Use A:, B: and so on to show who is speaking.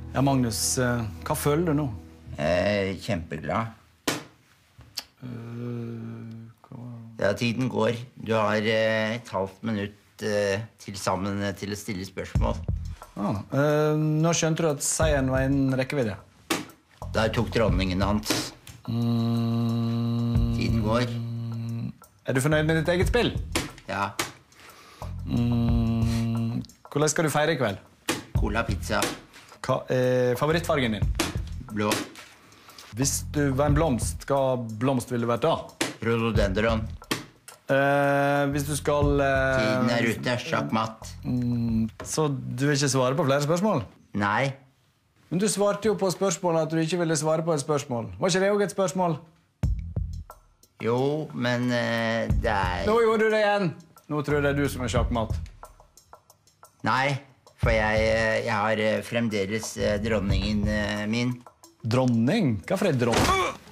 A: Ja, Magnus, hva føler du nå?
B: Kjempeglad. Ja, tiden går. Du har et halvt minutt til sammen til å stille spørsmål.
A: Nå skjønte du at seieren var en rekkevidde.
B: Der tok dronningen hans. Tiden går.
A: Er du fornøyd med ditt eget spill?
B: Ja.
A: Hvordan skal du feire i kveld?
B: Cola pizza.
A: Hva er favorittfargen din?
B: Blå.
A: Hvis du var en blomst, hva blomst ville du vært da?
B: Rhododendron.
A: Hvis du skal...
B: Tiden er ute. Sjakkmatt.
A: Så du vil ikke svare på flere spørsmål?
B: Nei.
A: Men du svarte jo på spørsmålet at du ikke ville svare på et spørsmål. Var ikke det også et spørsmål?
B: Jo, men det er...
A: Nå gjorde du det igjen! Nå tror jeg det er du som er sjakkmatt.
B: Nei, for jeg har fremdeles dronningen min.
A: Dronning? Hva for en dronning?